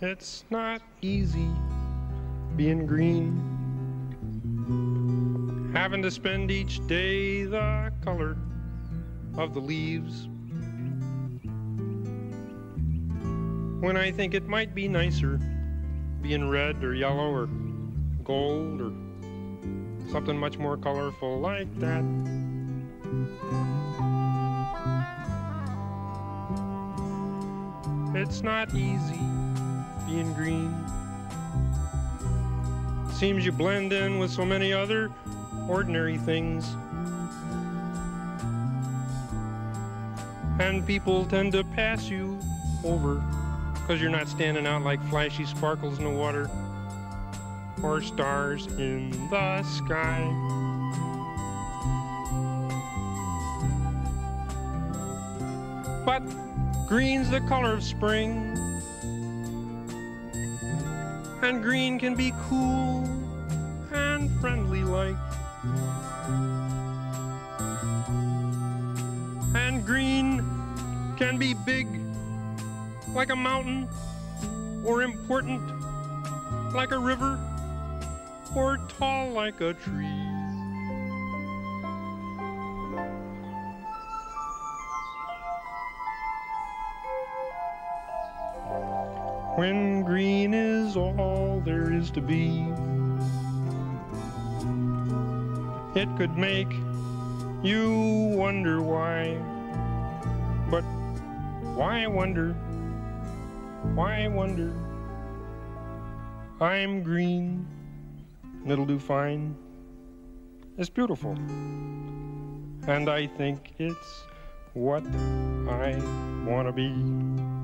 It's not easy being green, having to spend each day the color of the leaves, when I think it might be nicer being red or yellow or gold or something much more colorful like that. It's not easy being green. Seems you blend in with so many other ordinary things, and people tend to pass you over because you're not standing out like flashy sparkles in the water or stars in the sky. But green's the color of spring, and green can be cool and friendly like, and green can be big like a mountain, or important like a river, or tall like a tree. When green is all there is to be, it could make you wonder why. But why wonder? Why wonder? I'm green, and it'll do fine. It's beautiful, and I think it's what I want to be.